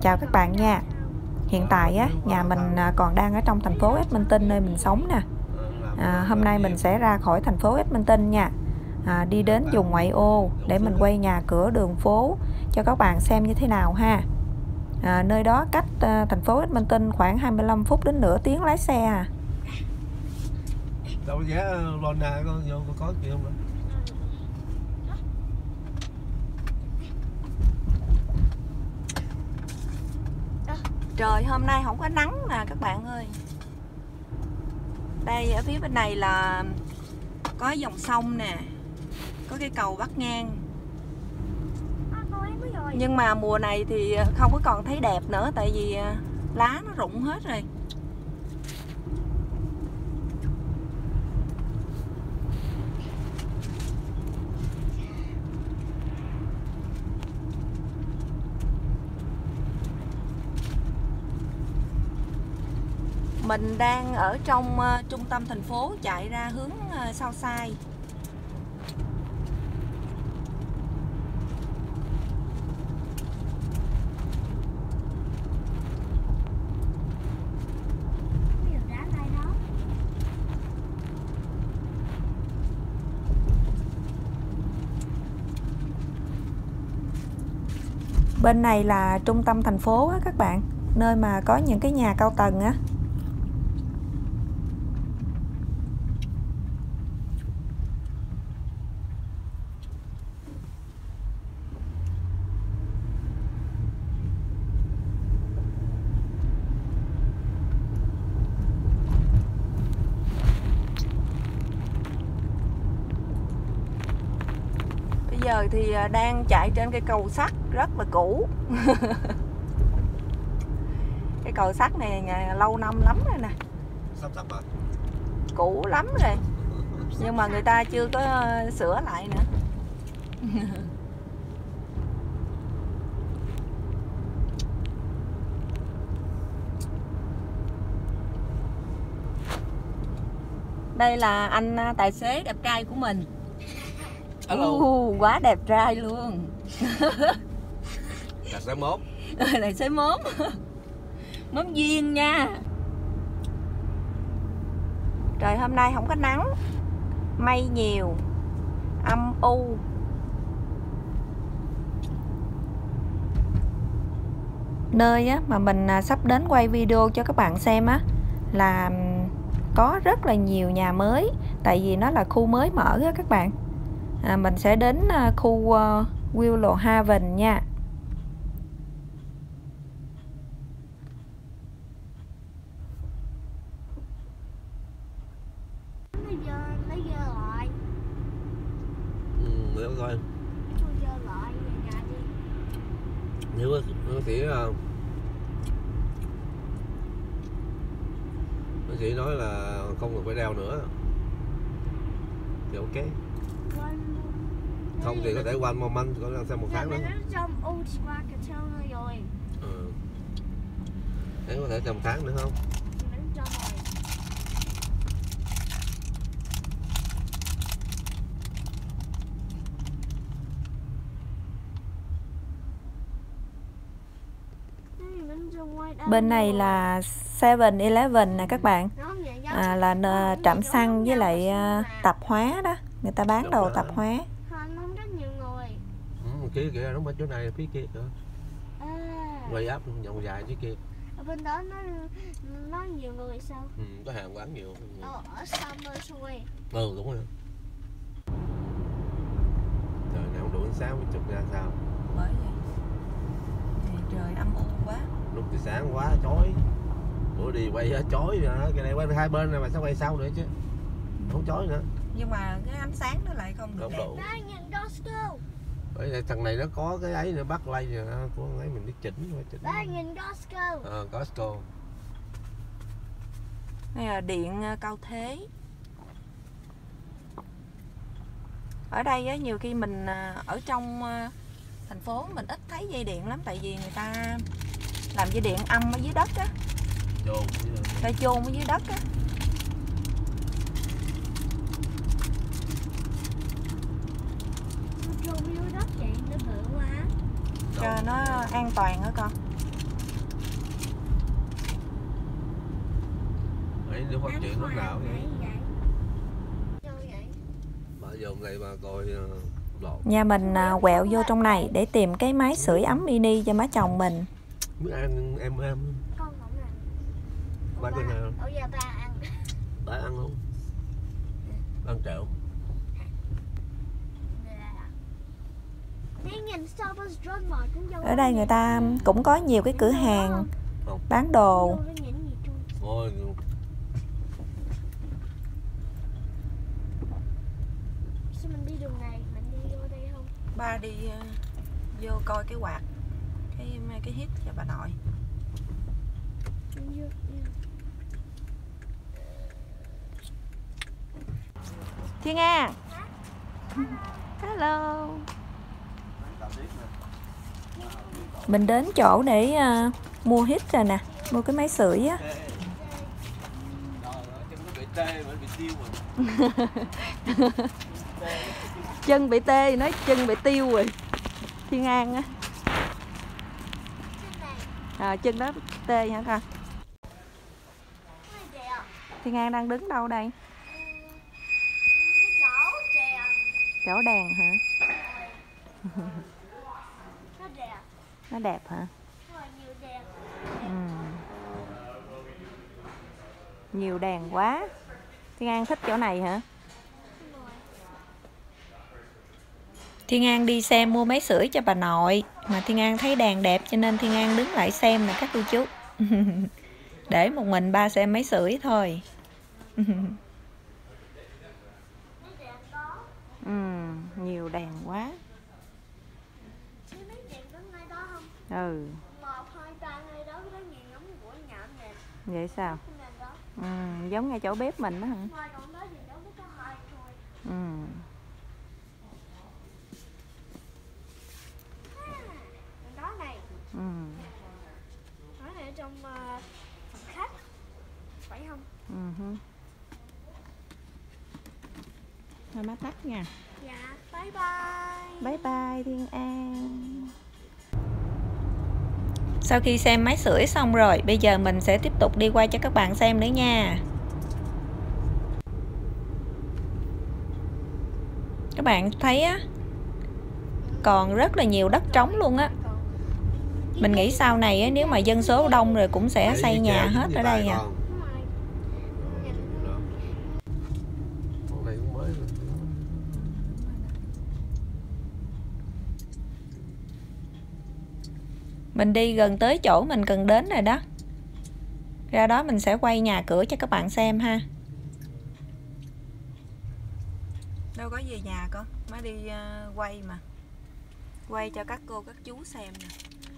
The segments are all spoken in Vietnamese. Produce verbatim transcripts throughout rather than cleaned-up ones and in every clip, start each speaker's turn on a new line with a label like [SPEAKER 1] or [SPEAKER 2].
[SPEAKER 1] chào các bạn nha. Hiện tại á, nhà mình còn đang ở trong thành phố Edmonton nơi mình sống nè. À, hôm nay mình sẽ ra khỏi thành phố Edmonton nha, à, đi đến vùng ngoại ô để mình quay nhà cửa đường phố cho các bạn xem như thế nào ha. À, nơi đó cách uh, thành phố Edmonton khoảng hai mươi lăm phút đến nửa tiếng lái xe à.
[SPEAKER 2] Đâu ghé Lona có vô có gì không nữa?
[SPEAKER 1] Trời hôm nay không có nắng nè các bạn ơi. Đây ở phía bên này là có dòng sông nè, có cái cầu bắc ngang. Nhưng mà mùa này thì không có còn thấy đẹp nữa, tại vì lá nó rụng hết rồi. Mình đang ở trong uh, trung tâm thành phố chạy ra hướng uh, Southside. Bên này là trung tâm thành phố á các bạn, nơi mà có những cái nhà cao tầng á. Bây giờ thì đang chạy trên cái cầu sắt rất là cũ. Cái cầu sắt này lâu năm lắm rồi nè, cũ lắm rồi, nhưng mà người ta chưa có sửa lại nữa. Đây là anh tài xế đẹp trai của mình. Uh, quá đẹp trai luôn.
[SPEAKER 2] Tài xế mốt.
[SPEAKER 1] Tài xế mốt. Mốt duyên nha. Trời hôm nay không có nắng, mây nhiều, âm u. Nơi á, mà mình sắp đến quay video cho các bạn xem á là có rất là nhiều nhà mới, tại vì nó là khu mới mở á các bạn. À, mình sẽ đến uh, khu uh, Willowhaven nha.
[SPEAKER 3] Lấy dơ, lấy dơ lại.
[SPEAKER 2] Ừ, để coi.
[SPEAKER 3] Lấy dơ lại về nhà đi.
[SPEAKER 2] Nếu nó chỉ nó chỉ nói là không cần phải đeo nữa thì ok. Không thì có thể one more month, có thể thêm một tháng nữa. Ừ. Đấy có thể thêm một tháng nữa không?
[SPEAKER 1] Bên này là seven eleven nè các bạn, à, là trạm xăng với lại uh, tạp hóa đó, người ta bán đồ tạp hóa.
[SPEAKER 2] Ừ, kia kìa, đúng ở chỗ này phía kia kìa. Quay áp vòng dài phía kia.
[SPEAKER 3] Ở bên đó nó nó nhiều người sao?
[SPEAKER 2] Ừ, có hàng quán nhiều.
[SPEAKER 3] Ờ, ở Summer Way.
[SPEAKER 2] Ừ, đúng rồi. Trời nào đủ ánh sáng mới chụp ra sao?
[SPEAKER 1] Bởi vậy. Thì trời âm u quá.
[SPEAKER 2] Lúc thì sáng quá chói. Bữa đi quay chói nữa, cái này quay hai bên này mà sao quay sau nữa chứ? Không chói nữa.
[SPEAKER 1] Nhưng mà cái ánh sáng nó lại không được đẹp.
[SPEAKER 2] Bởi vì thằng này nó có cái ấy nữa, bắt lay nè, của ấy mình đi chỉnh phải chỉnh.
[SPEAKER 3] Ba nhìn Costco.
[SPEAKER 2] Ờ, Costco.
[SPEAKER 1] Đây là điện cao thế. Ở đây á, nhiều khi mình ở trong thành phố mình ít thấy dây điện lắm, tại vì người ta làm dây điện âm ở dưới đất á.
[SPEAKER 2] Chôn.
[SPEAKER 1] Ta chôn ở dưới đất á.
[SPEAKER 3] Chôn dưới đất vậy nó bự quá.
[SPEAKER 1] Cho nó an toàn hả con?
[SPEAKER 2] Ấy nó phát triển lúc nào vậy?
[SPEAKER 3] Đâu vậy?
[SPEAKER 2] Bà dùng này bà coi lộn.
[SPEAKER 1] Nhà mình à, quẹo vô trong này để tìm cái máy sưởi ấm mini cho má chồng mình.
[SPEAKER 2] Mới ăn em em.
[SPEAKER 3] Con không ăn.
[SPEAKER 2] Ba cái nào?
[SPEAKER 3] Ủa giờ ba ăn.
[SPEAKER 2] Ba ăn không? Ăn trộm.
[SPEAKER 1] Ở đây người ta cũng có nhiều cái cửa hàng bán đồ.
[SPEAKER 2] Ôi,
[SPEAKER 3] sao mình đi đường này, mình đi vô đây không?
[SPEAKER 1] Ba đi uh, vô coi cái quạt, cái cái hít cho bà nội. Thiên An. Hello. Mình đến chỗ để uh, mua hít rồi nè, mua cái máy sưởi á. Chân bị tê, nói chân bị tiêu rồi. Thiên An á. À, chân đó tê hả con? Thiên An đang đứng đâu đây? Chỗ đèn hả?
[SPEAKER 3] Nó đẹp.
[SPEAKER 1] Nó đẹp hả?
[SPEAKER 3] Nhiều đèn.
[SPEAKER 1] Ừ. Nhiều đèn quá. Thiên An thích chỗ này hả? Thiên An đi xem mua máy sưởi cho bà nội, mà Thiên An thấy đèn đẹp cho nên Thiên An đứng lại xem nè các cô chú. Để một mình ba xem máy sưởi thôi. Ừ, nhiều đèn quá. Ừ. Vậy sao? Ừ, giống ngay chỗ bếp mình đó hả? Ừ.
[SPEAKER 3] Đó này.
[SPEAKER 1] Ừ.
[SPEAKER 3] Đó này ở trong uh, phòng khách. Phải không?
[SPEAKER 1] Ừ. Thôi má tắt nha.
[SPEAKER 3] Dạ, bye bye.
[SPEAKER 1] Bye bye Thiên An. Sau khi xem máy sưởi xong rồi, bây giờ mình sẽ tiếp tục đi quay cho các bạn xem nữa nha. Các bạn thấy á, còn rất là nhiều đất trống luôn á. Mình nghĩ sau này á, nếu mà dân số đông rồi cũng sẽ xây nhà hết ở đây à. Mình đi gần tới chỗ mình cần đến rồi đó. Ra đó mình sẽ quay nhà cửa cho các bạn xem ha. Đâu có gì nhà con, mới đi uh, quay mà. Quay cho các cô các chú xem nè.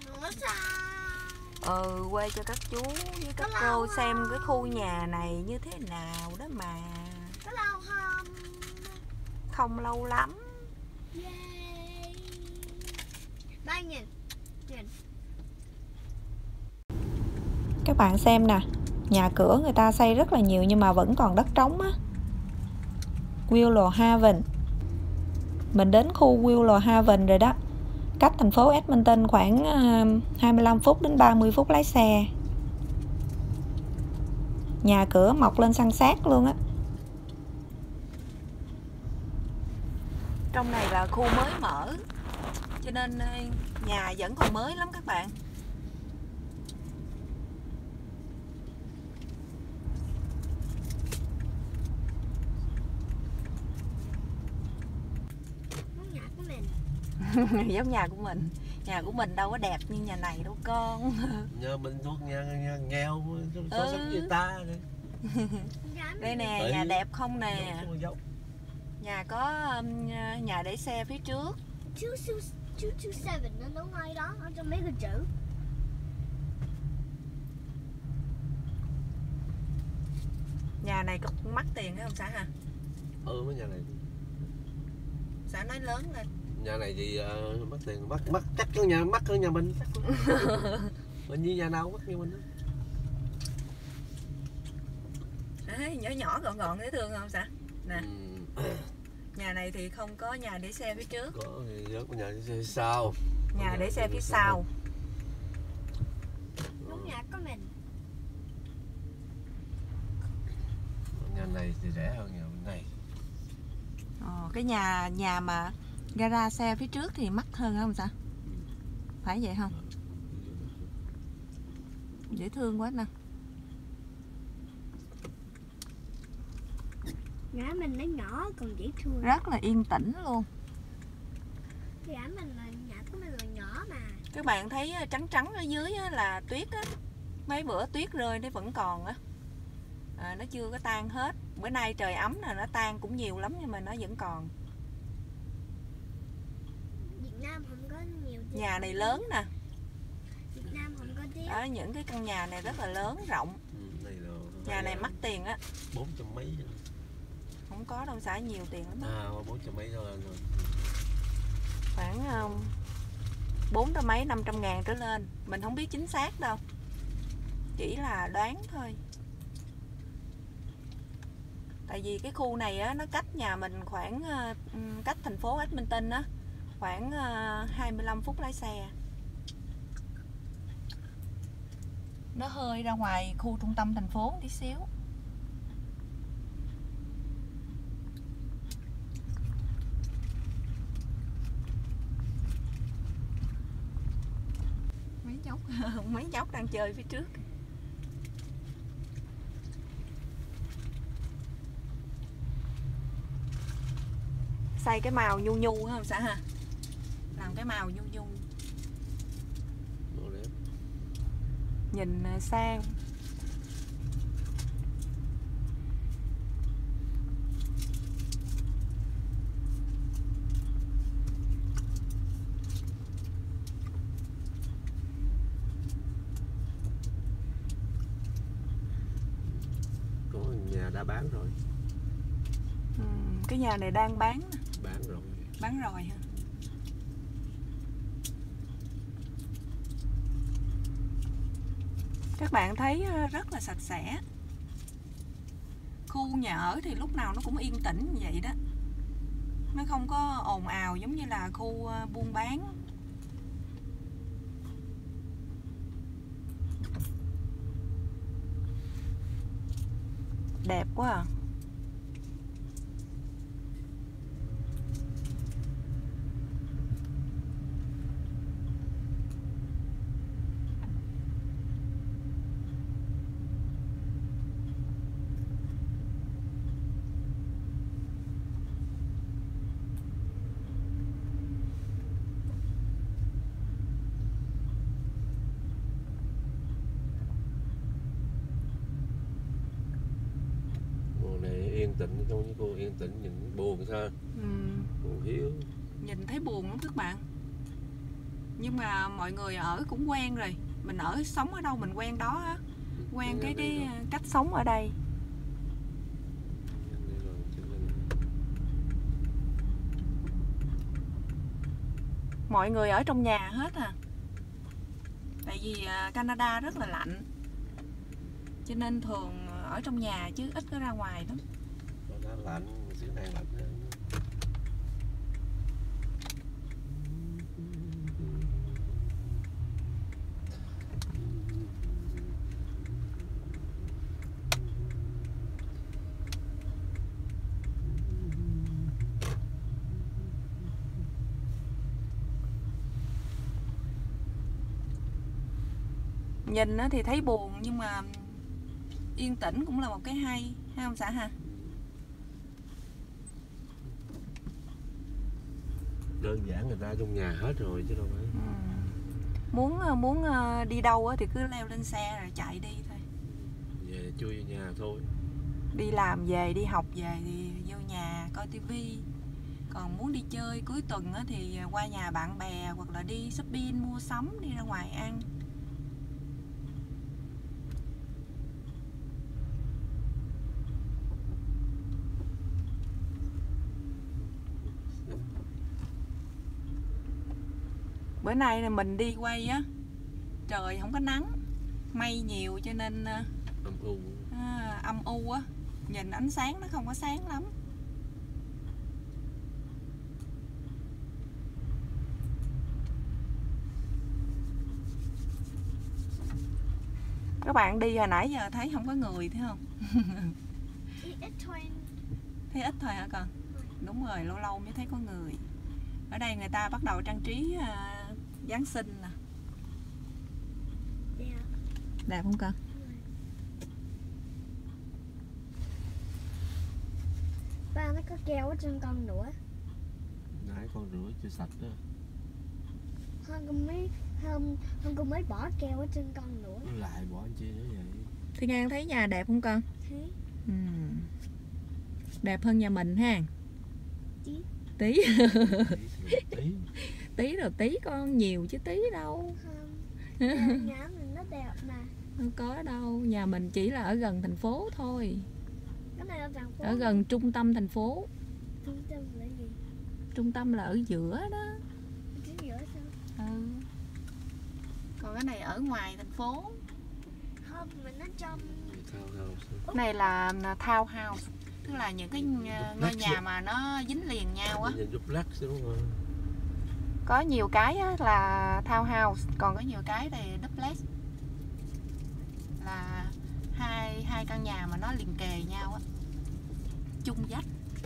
[SPEAKER 1] Ừ, quay cho các chú với các cô xem cái khu nhà này như thế nào đó mà.
[SPEAKER 3] Có lâu không?
[SPEAKER 1] Không lâu lắm.
[SPEAKER 3] Yay. Ba nhìn. Nhìn.
[SPEAKER 1] Các bạn xem nè, nhà cửa người ta xây rất là nhiều nhưng mà vẫn còn đất trống á. Willow Haven. Mình đến khu Willow Haven rồi đó. Cách thành phố Edmonton khoảng hai mươi lăm phút đến ba mươi phút lái xe. Nhà cửa mọc lên san sát luôn á. Trong này là khu mới mở, cho nên nhà vẫn còn mới lắm các bạn. Giống nhà của mình. Nhà của mình đâu có đẹp như nhà này đâu con.
[SPEAKER 2] Nhà mình thuộc nhà, nhà nghèo so
[SPEAKER 1] ừ.
[SPEAKER 2] sánh với ta này.
[SPEAKER 1] Đây nè, ừ. Nhà đẹp không nè. Nhà có um, nhà để xe phía trước.
[SPEAKER 3] hai hai bảy nó đúng ngay đó, ở trong mấy cái chữ.
[SPEAKER 1] Nhà này có mắc tiền phải không xã hả?
[SPEAKER 2] Ừ, mấy nhà này.
[SPEAKER 1] Xã nói lớn lên.
[SPEAKER 2] Nhà này thì uh, mắc tiền, mắc mắc chắc cái nhà mắc hơn nhà mình. Mình như nhà nào mắc như mình đó.
[SPEAKER 1] Đấy, nhỏ nhỏ gọn gọn dễ thương không xã? Nè.
[SPEAKER 2] Ừ.
[SPEAKER 1] Nhà này thì không có nhà để xe phía trước.
[SPEAKER 2] Có nhà để xe phía sau.
[SPEAKER 1] Nhà, nhà để xe phía sau.
[SPEAKER 3] Đúng nhà của mình.
[SPEAKER 2] này thì rẻ hơn nhà bên này.
[SPEAKER 1] Ờ, cái nhà nhà mà gara xe phía trước thì mắc hơn không sao? Phải vậy không? Dễ thương quá nè.
[SPEAKER 3] Nhà mình nó nhỏ còn dễ thương.
[SPEAKER 1] Rất là yên tĩnh luôn.
[SPEAKER 3] Nhà mình là nhà của mình là nhỏ mà.
[SPEAKER 1] Các bạn thấy trắng trắng ở dưới là tuyết á. Mấy bữa tuyết rơi nó vẫn còn á. À, nó chưa có tan hết. Bữa nay trời ấm là nó tan cũng nhiều lắm nhưng mà nó vẫn còn.
[SPEAKER 3] Việt Nam không có nhiều tuyết.
[SPEAKER 1] Nhà này lớn nè.
[SPEAKER 3] Việt Nam không có tuyết.
[SPEAKER 1] Ở những cái căn nhà này rất là lớn, rộng.
[SPEAKER 2] Ừ, này là,
[SPEAKER 1] Nhà này mắc tiền á.
[SPEAKER 2] Bốn trăm mấy.
[SPEAKER 1] Không có đâu, xài nhiều tiền lắm á.
[SPEAKER 2] À, bốn trăm mấy rồi.
[SPEAKER 1] Khoảng um, bốn trăm mấy, năm trăm ngàn trở lên. Mình không biết chính xác đâu. Chỉ là đoán thôi. Tại vì cái khu này á, nó cách nhà mình khoảng uh, cách thành phố Edmonton á, khoảng uh, hai mươi lăm phút lái xe. Nó hơi ra ngoài khu trung tâm thành phố tí xíu. Mấy nhóc mấy nhóc đang chơi phía trước. Xay cái màu nhu nhu không xã ha? Làm cái màu nhu nhu. Nhìn sang.
[SPEAKER 2] Có nhà đã bán rồi.
[SPEAKER 1] Ừ, cái nhà này đang bán.
[SPEAKER 2] Bán rồi.
[SPEAKER 1] Bán rồi hả? Các bạn thấy rất là sạch sẽ. Khu nhà ở thì lúc nào nó cũng yên tĩnh như vậy đó. Nó không có ồn ào giống như là khu buôn bán. Đẹp quá à.
[SPEAKER 2] Yên tĩnh, trong những cô yên tĩnh nhìn buồn sao?
[SPEAKER 1] Ừ.
[SPEAKER 2] Buồn hiu.
[SPEAKER 1] Nhìn thấy buồn lắm các bạn. Nhưng mà mọi người ở cũng quen rồi. Mình ở sống ở đâu mình quen đó á. Quen cái, cái cách sống ở đây. Mọi người ở trong nhà hết à. Tại vì Canada rất là lạnh, cho nên thường ở trong nhà chứ ít có ra ngoài lắm.
[SPEAKER 2] Nó lạnh, xứ này lạnh hơn.
[SPEAKER 1] Nhìn thì thấy buồn nhưng mà yên tĩnh cũng là một cái hay, hay không xã ha?
[SPEAKER 2] Đơn giản người ta trong nhà hết rồi chứ đâu phải.
[SPEAKER 1] Ừ. Muốn muốn đi đâu thì cứ leo lên xe rồi chạy đi thôi.
[SPEAKER 2] Về chui vô nhà thôi.
[SPEAKER 1] Đi làm về, đi học về thì vô nhà coi tivi. Còn muốn đi chơi cuối tuần thì qua nhà bạn bè hoặc là đi shopping mua sắm, đi ra ngoài ăn. Bữa nay là mình đi quay á, trời không có nắng, mây nhiều cho nên
[SPEAKER 2] âm u,
[SPEAKER 1] à, âm u á, nhìn ánh sáng nó không có sáng lắm. Các bạn đi hồi nãy giờ thấy không có người thấy không?
[SPEAKER 3] ít thôi.
[SPEAKER 1] Thấy ít thôi hả con? Đúng rồi, lâu lâu mới thấy có người. Ở đây người ta bắt đầu trang trí uh, Giáng sinh nè.
[SPEAKER 3] Yeah.
[SPEAKER 1] Đẹp không con?
[SPEAKER 3] Ba nó có keo ở trên con nữa.
[SPEAKER 2] Nãy con rửa chưa sạch đó.
[SPEAKER 3] Không con mới không không con mới bỏ keo ở trên con nữa.
[SPEAKER 2] Nó lại bỏ anh chi nữa vậy?
[SPEAKER 1] Thiên An thấy nhà đẹp không con?
[SPEAKER 3] Thấy.
[SPEAKER 1] Ừ. Đẹp hơn nhà mình ha.
[SPEAKER 3] Tí.
[SPEAKER 1] Tí.
[SPEAKER 2] Tí.
[SPEAKER 1] Tí rồi tí con, nhiều chứ tí đâu.
[SPEAKER 3] Không. Nhà mình nó đẹp mà.
[SPEAKER 1] Không có đâu, nhà mình chỉ là ở gần thành phố thôi.
[SPEAKER 3] Cái này là thành phố.
[SPEAKER 1] Ở gần trung tâm thành phố.
[SPEAKER 3] Trung tâm là gì?
[SPEAKER 1] Trung tâm là ở giữa đó.
[SPEAKER 3] Ở giữa sao?
[SPEAKER 1] Ừ. Còn cái này ở ngoài thành phố.
[SPEAKER 3] Không, mình nó trong.
[SPEAKER 1] Cái này là townhouse, tức là những cái ngôi nhà mà nó dính liền nhau á.
[SPEAKER 2] Nhìn duplex đúng không?
[SPEAKER 1] Có nhiều cái á là townhouse, còn có nhiều cái thì duplex, là hai hai căn nhà mà nó liền kề nhau á, chung vách.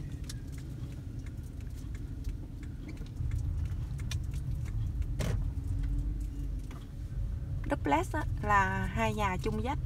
[SPEAKER 1] Duplex á là hai nhà chung vách.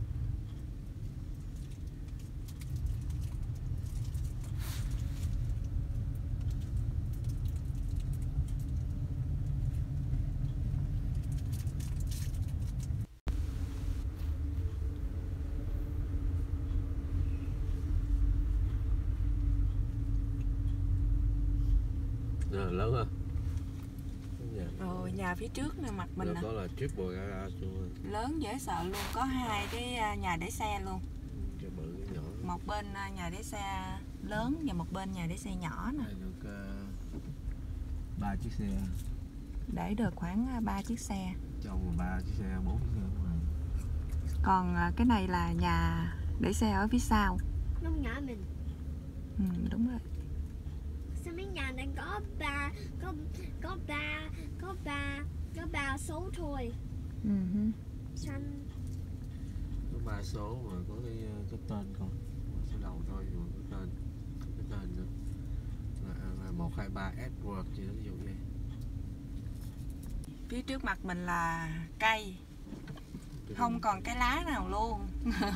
[SPEAKER 2] Rồi, lớn hả?
[SPEAKER 1] Rồi nhà phía trước nè, mặt mình nè.
[SPEAKER 2] Đó là triple garage luôn.
[SPEAKER 1] Lớn dễ sợ luôn, có hai cái nhà để xe luôn.
[SPEAKER 2] Cái bự cái nhỏ.
[SPEAKER 1] Một bên nhà để xe lớn và một bên nhà để xe nhỏ nè.
[SPEAKER 2] Đây được ba uh, chiếc xe.
[SPEAKER 1] Để được khoảng ba chiếc xe.
[SPEAKER 2] Trong ba chiếc xe, bốn chiếc xe đúng rồi.
[SPEAKER 1] Còn cái này là nhà để xe ở phía sau.
[SPEAKER 3] Nó nhà mình.
[SPEAKER 1] Ừ, đúng rồi.
[SPEAKER 3] Sao mấy nhà này có ba có có ba có ba có ba số thôi.
[SPEAKER 1] Ừ.
[SPEAKER 3] Xanh.
[SPEAKER 2] Có ba số mà có cái cái tên không? Số đầu thôi mà có tên, cái tên nữa. Là, là một hai ba Edward gì đó ví dụ vậy.
[SPEAKER 1] Phía trước mặt mình là cây, không còn cái lá nào luôn.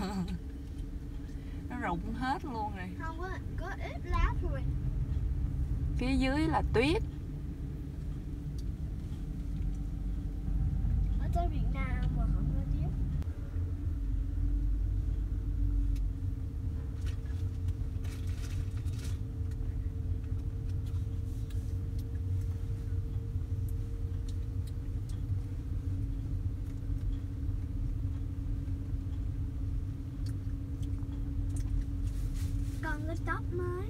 [SPEAKER 1] Nó rụng hết luôn rồi.
[SPEAKER 3] Không có có ít lá thôi.
[SPEAKER 1] Phía dưới là tuyết.
[SPEAKER 3] Ở tới Việt Nam mà không có tuyết. Con có tóc mới.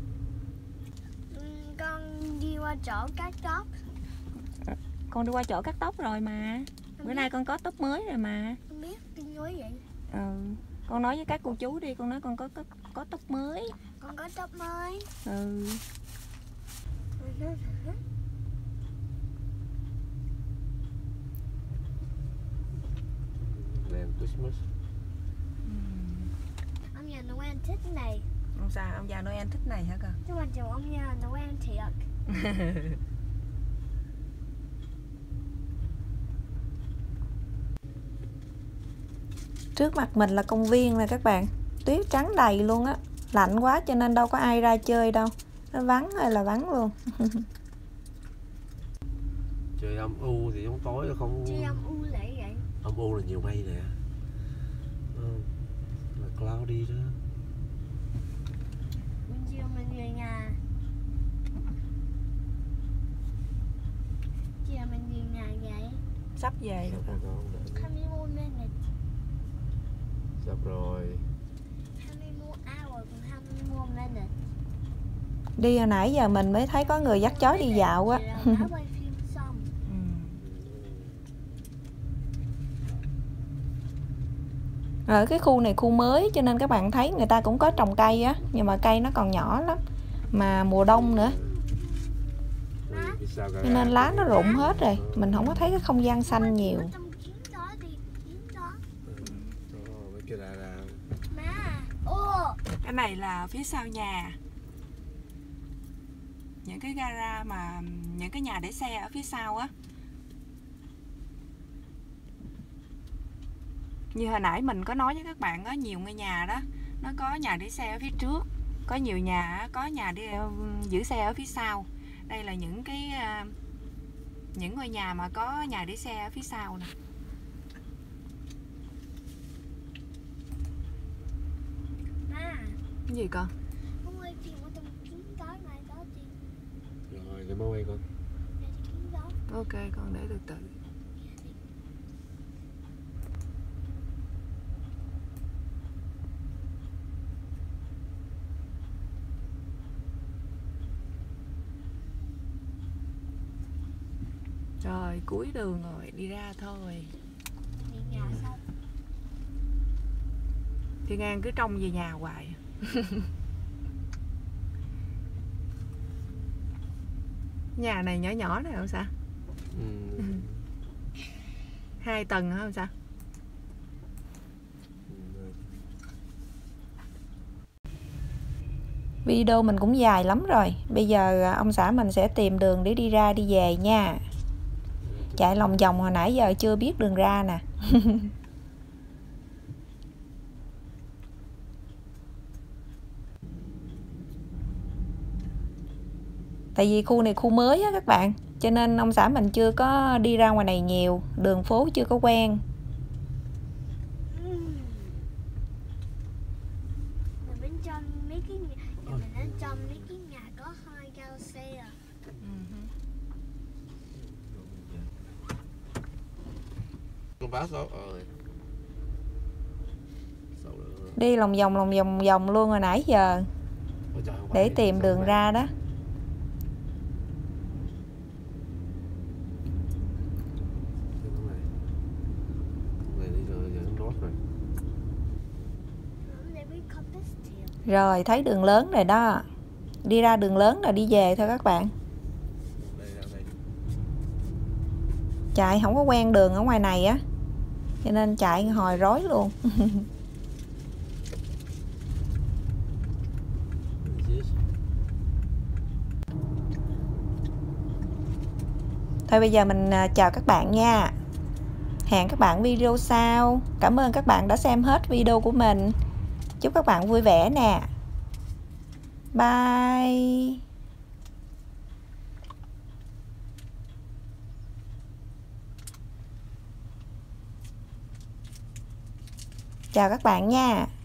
[SPEAKER 3] Con đi qua chỗ cắt tóc.
[SPEAKER 1] Con đi qua chỗ cắt tóc rồi mà. Bữa
[SPEAKER 3] biết.
[SPEAKER 1] nay con có tóc mới rồi mà.
[SPEAKER 3] Không biết con nói vậy.
[SPEAKER 1] Ừ. Con nói với các cô chú đi, con nói con có có, có tóc mới.
[SPEAKER 3] Con có tóc mới.
[SPEAKER 1] Ừ.
[SPEAKER 2] Đèn Christmas.
[SPEAKER 3] Ông già Noel thích cái này.
[SPEAKER 1] Ông sao ông già Noel thích này hả con?
[SPEAKER 3] Chứ quan trọng ông già Noel thiệt.
[SPEAKER 1] Trước mặt mình là công viên nè các bạn. Tuyết trắng đầy luôn á. Lạnh quá cho nên đâu có ai ra chơi đâu. Nó vắng hay là vắng luôn.
[SPEAKER 2] Trời âm u thì giống tối nó không.
[SPEAKER 3] Chứ âm u lại vậy.
[SPEAKER 2] Âm u là nhiều mây nè. Ừ. Là cloudy đó.
[SPEAKER 3] Bên chiều mình về nhà. Chiều mình về nhà vậy.
[SPEAKER 1] Sắp về rồi.
[SPEAKER 3] How many more minutes?
[SPEAKER 2] Sắp rồi.
[SPEAKER 3] How many more hours and how many more minutes?
[SPEAKER 1] Đi hồi nãy giờ mình mới thấy có người dắt chó đi dạo á. Ở cái khu này khu mới cho nên các bạn thấy người ta cũng có trồng cây á, nhưng mà cây nó còn nhỏ lắm, mà mùa đông nữa cho nên lá nó rụng hết rồi, mình không có thấy cái không gian xanh nhiều. Cái này là phía sau nhà. Những cái gara mà những cái nhà để xe ở phía sau á. Như hồi nãy mình có nói với các bạn có nhiều ngôi nhà đó, nó có nhà để xe ở phía trước, có nhiều nhà có nhà để giữ xe ở phía sau. Đây là những cái những ngôi nhà mà có nhà để xe ở phía sau nè.
[SPEAKER 3] Má,
[SPEAKER 1] Cái gì con?
[SPEAKER 3] không ơi, chuyện của tôi kiếm cái này đó chị.
[SPEAKER 2] Rồi để mau quay con.
[SPEAKER 3] Để chị kiếm đó.
[SPEAKER 1] Ok con, để từ từ. Rồi cuối đường rồi, đi ra thôi.
[SPEAKER 3] Đi nhà xong.
[SPEAKER 1] Thiên An cứ trông về nhà hoài. Nhà này nhỏ nhỏ này không sao?
[SPEAKER 2] Ừ.
[SPEAKER 1] Ừ. Hai tầng hả không sao? Video mình cũng dài lắm rồi. Bây giờ ông xã mình sẽ tìm đường để đi ra đi về nha. Chạy lòng vòng hồi nãy giờ chưa biết đường ra nè. Tại vì khu này khu mới á các bạn, cho nên ông xã mình chưa có đi ra ngoài này nhiều, đường phố chưa có quen.
[SPEAKER 3] Mình bên trong mấy cái nhà, mình bên trong mấy cái nhà có hai cao xe à.
[SPEAKER 2] Con báo số rồi.
[SPEAKER 1] Đi lòng vòng lòng vòng vòng luôn hồi nãy giờ để tìm đường ra đó. Rồi thấy đường lớn rồi đó. Đi ra đường lớn là đi về thôi các bạn. Chạy không có quen đường ở ngoài này á, cho nên chạy hồi rối luôn. Thôi bây giờ mình chào các bạn nha. Hẹn các bạn video sau. Cảm ơn các bạn đã xem hết video của mình. Chúc các bạn vui vẻ nè. Bye. Chào các bạn nha.